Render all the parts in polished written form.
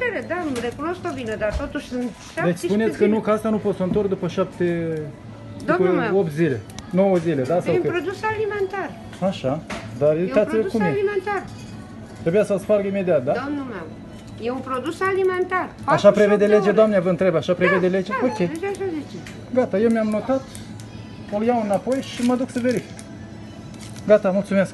vedere, da, îmi recunosc-o bine, dar totuși sunt 17 Deci spuneți că nu, că asta nu pot să întorc după 8 zile, 9 zile, da? Sau e un cât? produs alimentar. Așa, dar E un uitați-vă produs cum e. alimentar. Trebuia să-l sparg imediat, da? Domnul meu, e un produs alimentar. Așa prevede 48 de legea, ore. doamne, vă întreb, așa prevede legea? Da, Ok, deci așa zice. gata, eu mi-am notat, o iau înapoi și mă duc să verific. Gata, mulțumesc.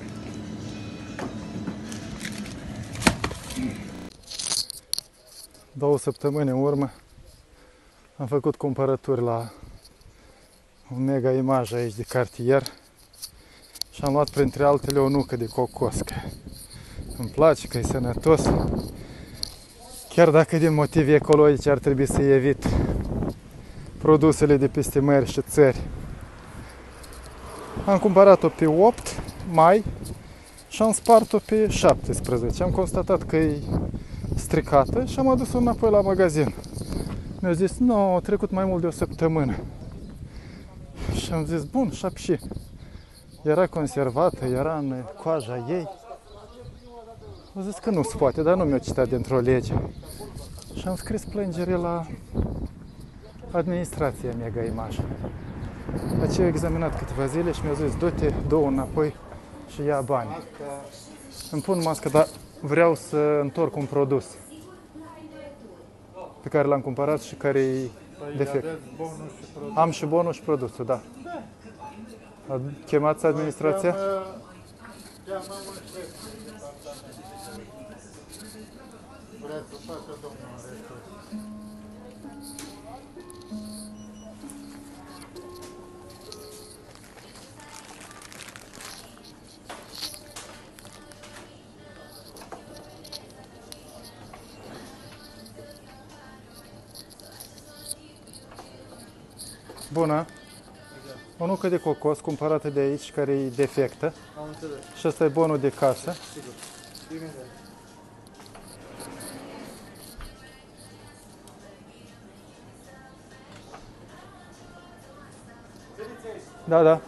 Două săptămâni în urmă am făcut cumpărături la un Mega Image aici de cartier și am luat printre altele o nucă de cocos. Îmi place, că e sănătos, chiar dacă din motive ecologice ar trebui să evit produsele de peste mări și țări. Am cumpărat-o pe 8 mai și am spart-o pe 17. Am constatat că e stricată și am adus-o înapoi la magazin. Mi-au zis, nu, a trecut mai mult de o săptămână. Și am zis, bun, și era conservată, era în coaja ei. Au zis că nu se poate, dar nu mi-au citat dintr-o lege. Și am scris plângere la administrația Mega Image. Aceea au examinat câteva zile și mi-au zis, du-te, dă-o înapoi și ia bani. Îmi pun mască, dar vreau să întorc un produs pe care l-am cumpărat și care e defect. Am și bonul și produsul, da. Chemați administrația? Bună! O nucă de cocos cumpărată de aici, care e defectă. Am înțeles. Și ăsta e bonul de casă. Sigur. Imediat. Da, da.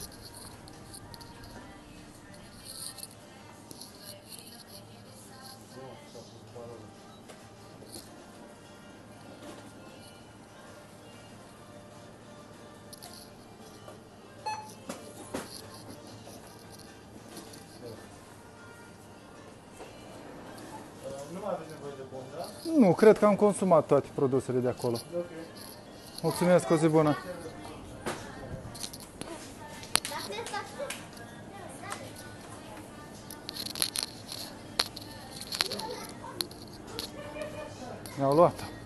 Nu mai aveți nevoie de bon, da? Nu, cred că am consumat toate produsele de acolo. Ok. Mulțumesc, o zi bună! Mi-au luat-o.